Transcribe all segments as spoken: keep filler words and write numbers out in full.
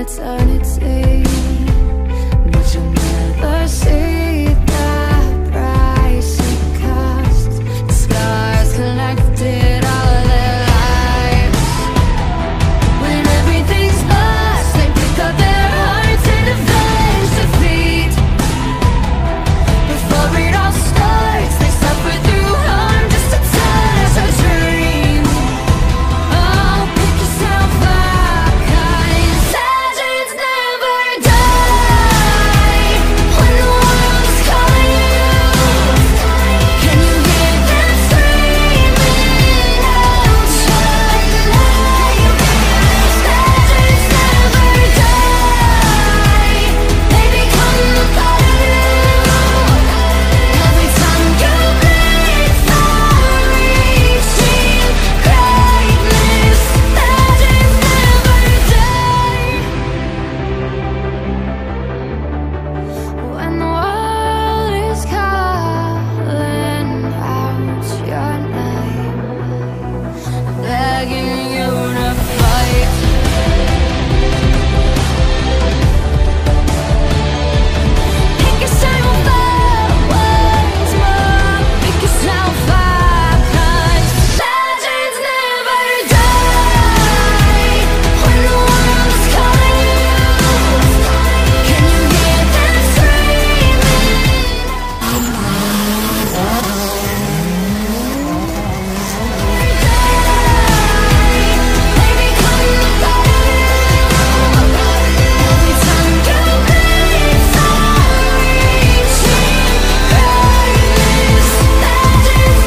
eternity, but you'll never see the price it costs. The scars collected all their lives. When everything's lost, they pick up their hearts and avenge defeat. Before it all starts, they suffer through harm just to touch our dream. Oh, pick yourself up, 'cause legends never die. When the world is calling you, can you hear them screaming out? Shine a light. Legends never die. They become a part of you. Every time you bleed for reaching greatness, legends never die. When the world is calling out your name, begging you to fight. Pick yourself up once more. Pick yourself up, 'cause legends never die. When the world is calling you, can you hear them screaming? They become a part of you. Every time you bleed for reaching greatness, legends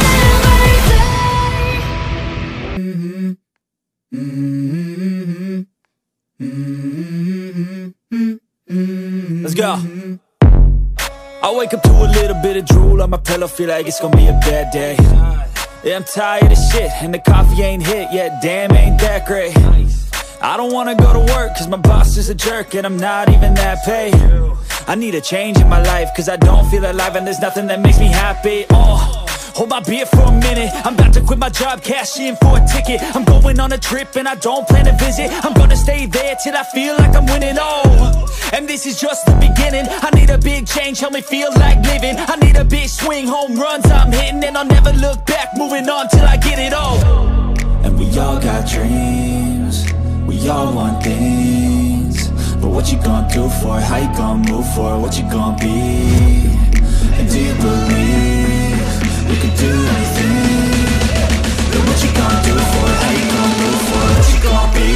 never die. Let's go. I wake up to a little bit of drool on my pillow, feel like it's gonna be a bad day. Yeah, I'm tired of shit, and the coffee ain't hit yet, damn, ain't that great. I don't wanna go to work, cause my boss is a jerk, and I'm not even that paid. I need a change in my life, cause I don't feel alive, and there's nothing that makes me happy. Oh, hold my beer for a minute, I'm about to quit my job, cash in for a ticket. I'm going on a trip, and I don't plan to visit. I'm gonna stay there till I feel like I'm winning, oh. And this is just the beginning. I need a big change, help me feel like living. I need a big swing, home runs I'm hitting, and I'll never look back, moving on till I get it all. And we all got dreams, we all want things, but what you gonna do for it? How you gonna move for it? What you gonna be? And do you believe you can do anything? But what you gonna do for it? How you gonna move for it? What you gonna be?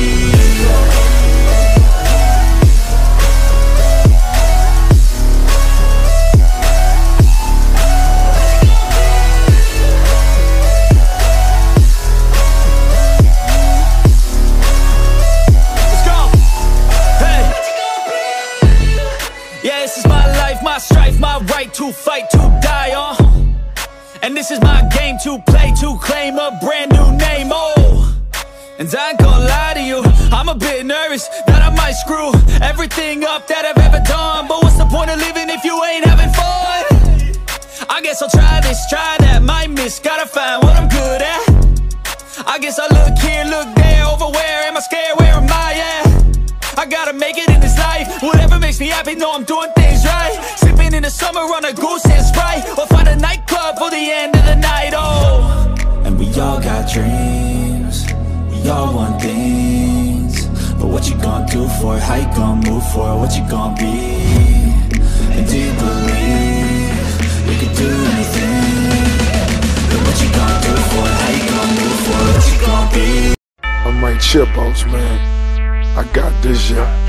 My strife, my right to fight, to die on. And this is my game to play, to claim a brand new name, oh. And I ain't gonna lie to you, I'm a bit nervous that I might screw everything up that I've ever done. But what's the point of living if you ain't having fun? I guess I'll try this, try that, might miss, gotta find what I'm good at. I guess I look here, look there, over where am I scared, where am I at? I gotta make it in this life, whatever makes me happy, know I'm doing things right. Sipping in the summer on a goose and Sprite, or find a nightclub for the end of the night, oh. And we all got dreams, we all want things, but what you gonna do for it? How you gonna move for it? What you gonna be? And do you believe you can do anything? But what you gonna do for it? How you gonna move for it? What you gonna be? I'm like Chipos, man. I got this, yeah.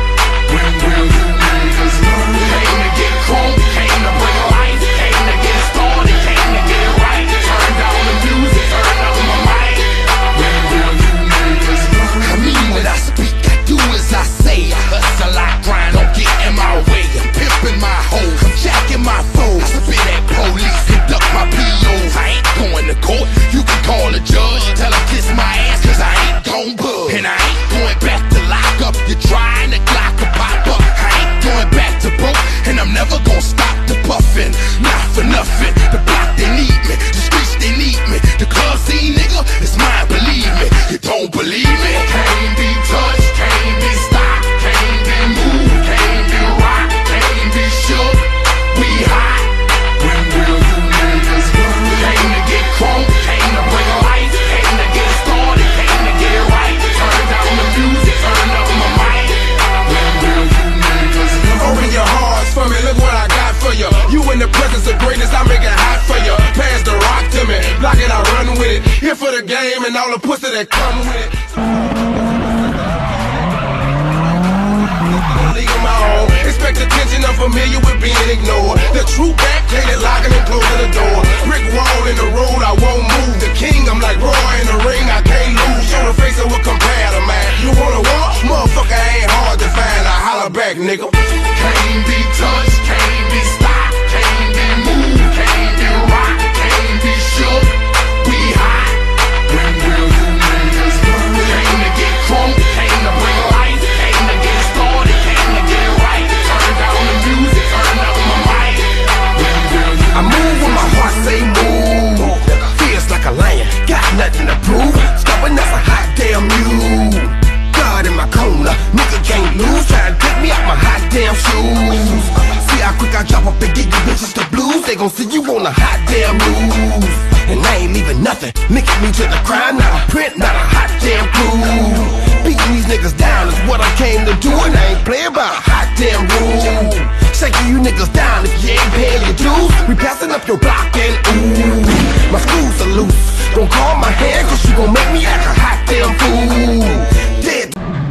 Came to get crunk, came to bring life, came to get the game and all the pussy that come with it. League of my own. Expect attention, I'm familiar with being ignored. The true back, Jaded locking and closing the door. Brick wall in the road, I won't move. The king, I'm like Roy in the ring, I can't lose. Show the face of a compare, man. You wanna walk? Motherfucker ain't hard to find. I holler back, nigga. Can't be touched, can't be stopped, can't be moved, can't be rocked, can't be shook. We hot. When will you niggas learn? Came to get crunk, came to bring life, came to get started, came to get right. Turn down the music, turn up my mic. When will you I move when my heart say move. Feels like a lion, got nothing to prove. Stopping that's a hot damn mule. God in my corner, nigga can't lose. Try to take me out my hot damn shoes. See how quick I drop up and get you bitches the blues. They gon' see you on a hot damn news. And I ain't leaving nothing, linking me to the crime. Not a print, not a hot damn clue. Beating these niggas down is what I came to do. And I ain't playing by a hot damn rule. Shaking you niggas down if you ain't paying your dues. We passing up your block and ooh, my screws are loose. Don't call my hand cause you gon' make me act a hot damn fool. Dead.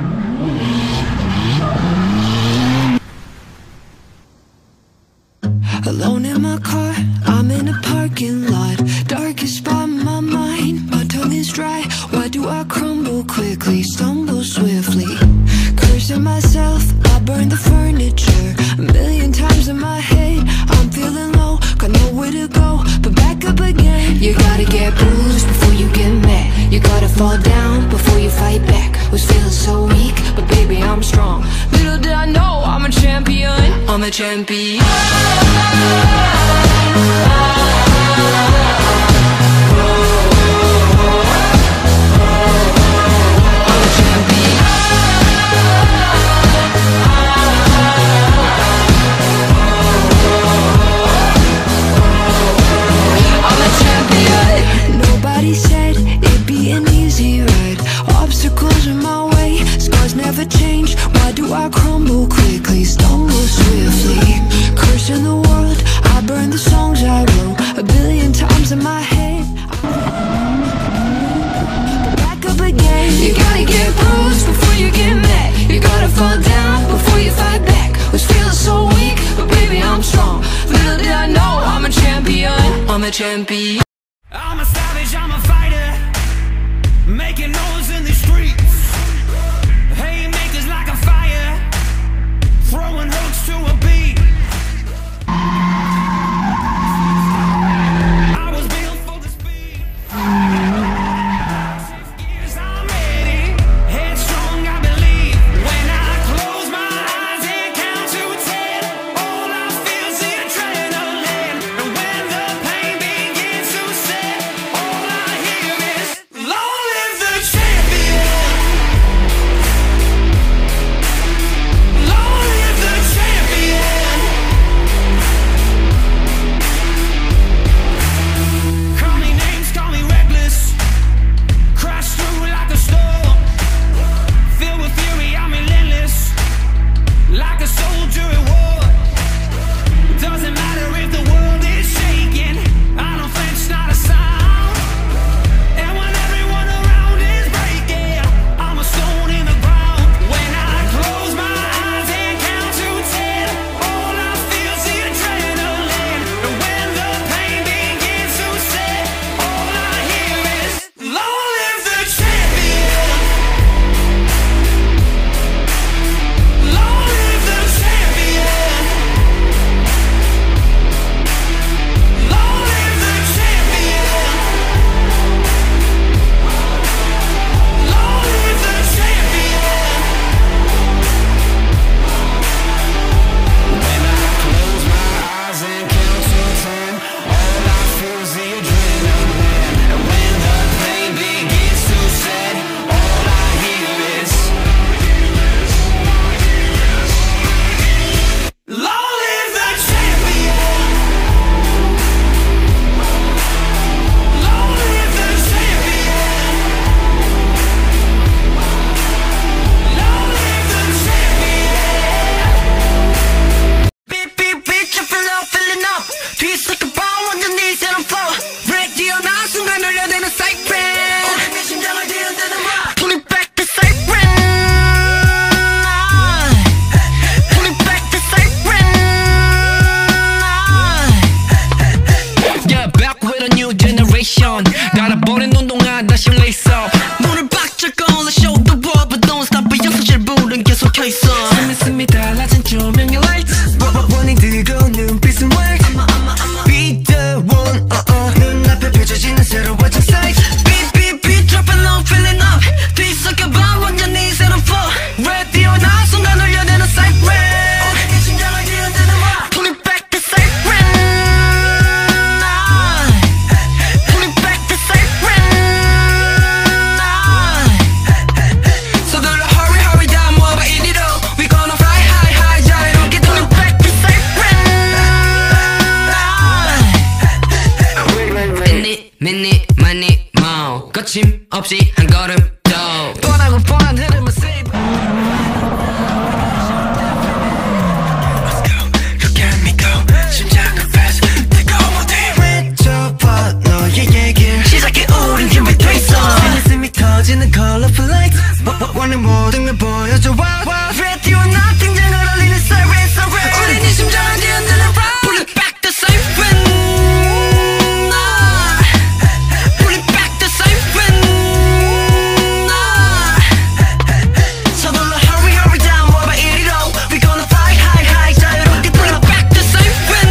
Alone in my car, I'm in a parking lot. Darkest spot in my mind, my tongue is dry. Why do I crumble quickly, stumble swiftly? Cursing myself, I burn the furniture. A million times in my head, I'm feeling low. Got nowhere to go, but back up again. You gotta get bruised before you get mad. You gotta fall down before you fight back. Was feeling so weak, but baby I'm strong. Little did I know I'm a champion. I'm a champion. Nobody said it'd be an easy ride. Obstacles in my way, scars never change. Why do I crumble quickly, stumble swiftly? Cursing the world, I burn the songs I wrote a billion times in my head. Back up again. You gotta get bruised before you get mad. You gotta fall down before you fight back. Was feeling so weak, but baby I'm strong. Little did I know I'm a champion. I'm a champion. I'm a savage, I'm a fighter, making noise in the streets. Haymakers like a fire, throwing hooks to a beat. I was built for the speed. Yes, I'm ready, headstrong I believe. When I close my eyes and count to ten, all I feel is the adrenaline. And when the pain begins to 거침없이 한 걸음 더 뻔하고 뻔한 흐름은 세이브 Let's go, you get me go 심장은 fast 뜨거워 돼 외쳐봐 너의 얘길 시작해 우린 준비돼 있어 스미스미 터지는 colorful lights 원하는 모든 걸 보여줘 wild wild radio nothing 등장을 알리는 siren siren 우린 네 심장을 뒤흔드는 rock Pull it back the siren Pull it back the siren 서둘러 hurry hurry down 뭐봐 이리로 We gonna fly high high 자유롭게 Pull it back the siren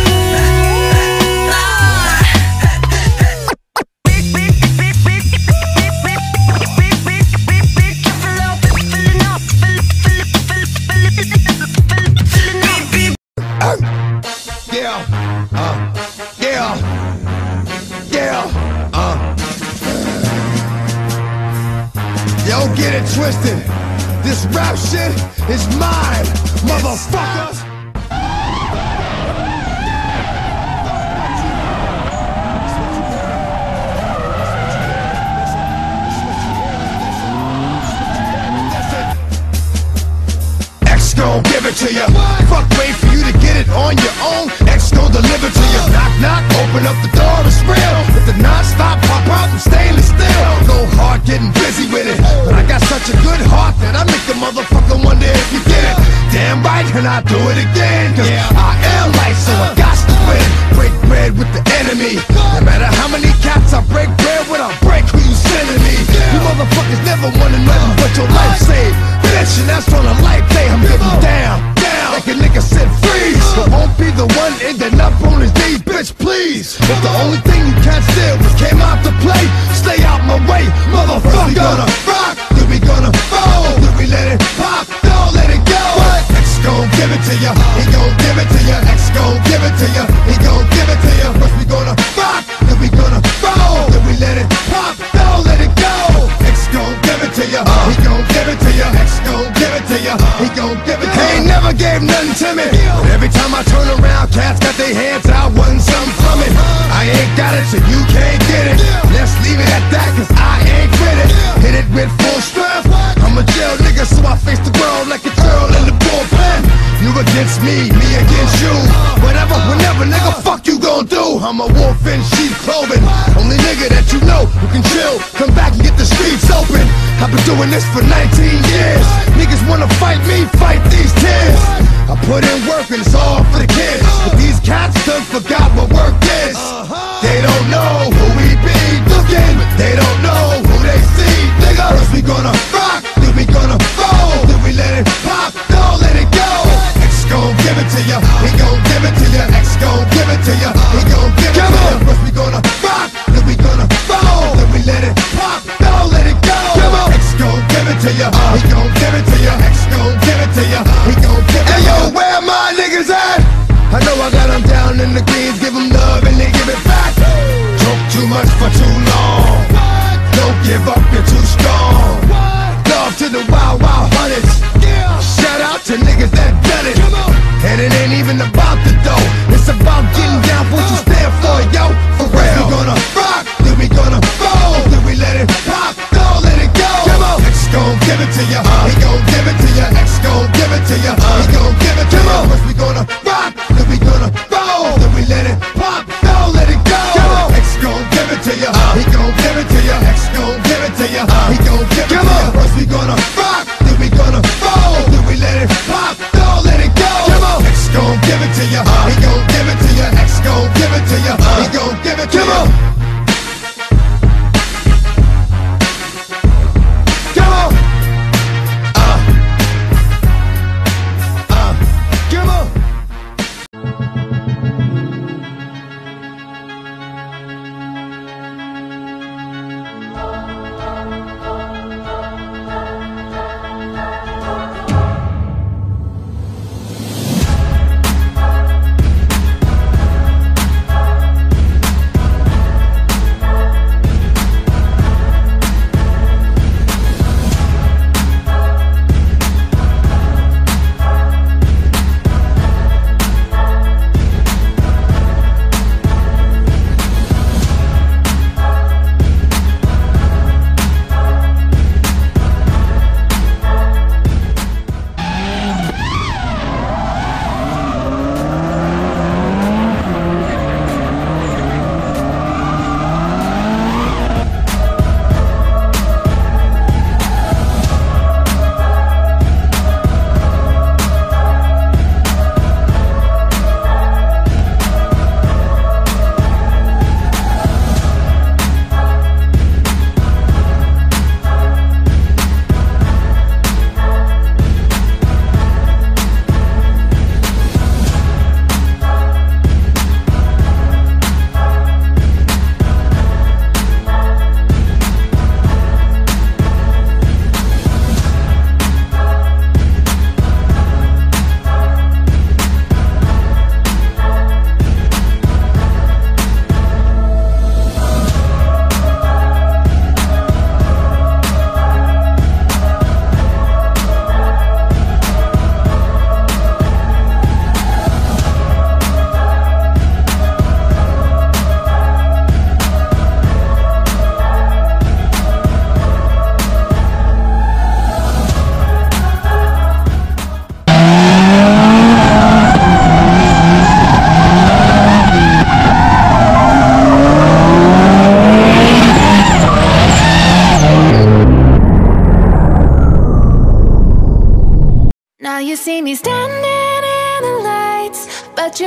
Yeah, uh, yeah, yeah, uh. Yo, get it twisted. This rap shit is mine, motherfuckers. Gon' give it to ya. Fuck, wait for you to get it on your own. X gon' deliver to ya. Knock, knock, open up the door, it's real. With the non-stop pop out and stainless steel. Go hard, getting busy with it. But I got such a good heart that I make the motherfucker wonder if you get it. Damn right, and I do it again. Cause I am light, so I got to win. Break bread with the enemy. No matter how many cats I break bread with, I break who you sending me. You motherfuckers never wanted nothing but your life saved. Bitch, and that's on a life day. I'm getting down, down, like a nigga said freeze. But won't be the one ending up on his knees, bitch, please. If the only thing you can't steal was came out to play, stay out my way, motherfucker. We gonna rock, then we gonna roll, then we let it pop, don't let it go. X gon' give it to ya, he gon' give it to ya. X gon' give it to ya, he gon' give it to ya. First we gonna rock, then we gonna roll, then we let it pop, don't let it go. X gon' give it to ya, he gon' give it to ya. X gon' give it to ya, he gon' give it to ya. He ain't never gave nothing to me, but every time I turn around, cats got their hands out, wanting something from it. I ain't got it, so you can't get it. Let's leave it at that, cause I ain't with it. Hit it with full strength. I'm a jail nigga, so I face the world like a girl in the bullpen. You against me, me against you. Whatever, whenever, nigga, fuck you gon' do. I'm a wolf in sheep's clothing. Only nigga that you know who can chill, come back and get the streets open. I've been doing this for nineteen years. Niggas wanna fight me, fight these tears. I put in work and it's all for the kids. But these cats done forgot what work is. They don't know who we be looking, but they don't know who they see. Nigga, first we gonna rock, then we gonna roll, then we let it pop, don't let it go. X gon' give it to ya, he gon' give it to ya. X gon' give it to ya, he gon' give it to ya. First we gonna rock, then we gonna roll, then we let it pop, don't let it go. X gon' give it to ya, he gon' give it to ya. X gon' give it to ya, he gon' give it to ya. Hey yo, where my niggas at? I know I got them down in the greens, give them love and they give it back. Talk too much for too long, don't give up, you're too strong. Love to the wild, wild hunters. Shout out to niggas that done it. And it ain't even about the dough, it's about getting down for what you stand for, yo. For real. We gonna rock, then we gonna roll, then we let it pop, don't let it go. X gon' give it to ya, he gon' give it to ya. X gon' give it to ya, he gon' give it to ya. First we gonna rock, then we gonna roll, then we let it pop, don't let it go. X gon' give it to ya, he gon' give it to ya. X gon' give it to ya, he gon' give it to ya. First we gonna rock, then we gonna roll, then we let it pop, don't let it go. X gon' give it to ya, he gon' give it to ya. X gon' give it to ya, he gon' give it to ya. Come on, uh, uh, come on.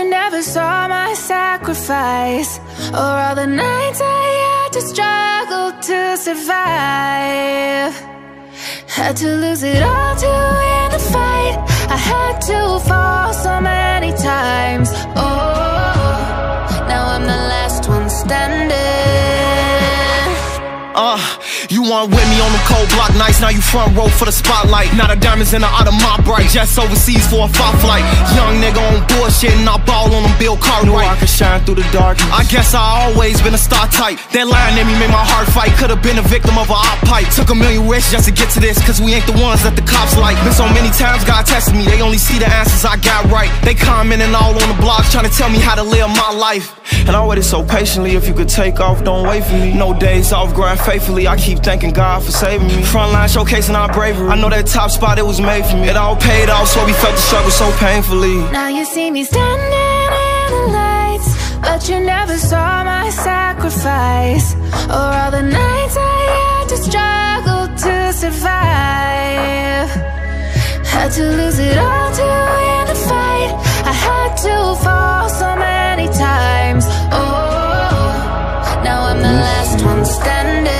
never saw my sacrifice, or all the nights I had to struggle to survive. Had to lose it all to win the fight. I had to fall so many times. Oh, now I'm the last one standing. Uh, you weren't with me on them cold block nights. Now you front row for the spotlight. Now the diamonds in the out of my bright. Jets overseas for a fight flight. Young nigga on bullshit and I ball on them Bill Cartwright. Knew I could shine through the dark. I guess I always been a star type. That line in me made my heart fight. Could've been a victim of a op pipe. Took a million risks just to get to this, cause we ain't the ones that the cops like. Been so many times God tested me, they only see the answers I got right. They commenting all on the blogs trying to tell me how to live my life. And I waited so patiently. If you could take off, don't wait for me. No days off, grind faithfully. I keep thanking God for saving me. Frontline showcasing our bravery. I know that top spot, it was made for me. It all paid off, so we felt the struggle so painfully. Now you see me standing in the lights, but you never saw my sacrifice, or all the nights I had to struggle to survive. Had to lose it all to win the fight. I had to fall so many times. Oh, now I'm the last one standing.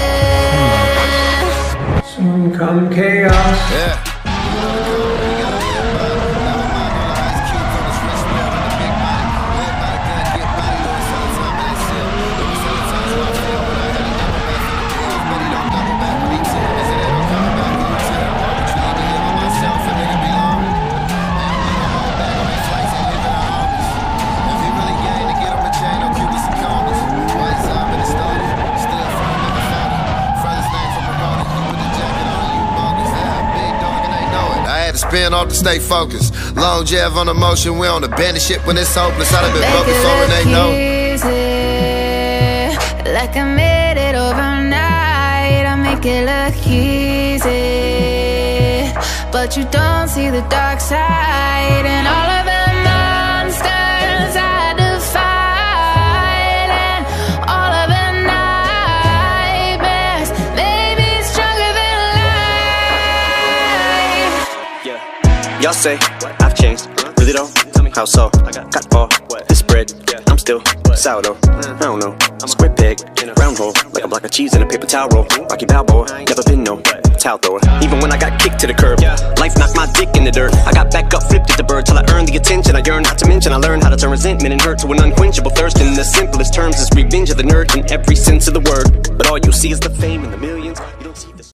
Soon come chaos. Yeah. Spin off to stay focused. Long jab on emotion. We on the bandit shit when it's hopeless. I've been broke before and they know. Easy, like I made it overnight. I make it look easy, but you don't see the dark side and all of the monsters I defied and all of the nightmares made me stronger than life. Y'all say I've changed, really though? How so? Got all this bread, I'm still sourdough. I don't know, square peg, round hole, like a block of cheese in a paper towel roll. Rocky Balboa, never been no towel thrower. Even when I got kicked to the curb, life knocked my dick in the dirt. I got back up, flipped at the bird till I earned the attention I yearned. Not to mention I learned how to turn resentment and hurt to an unquenchable thirst. In the simplest terms, is revenge of the nerd in every sense of the word. But all you see is the fame and the millions.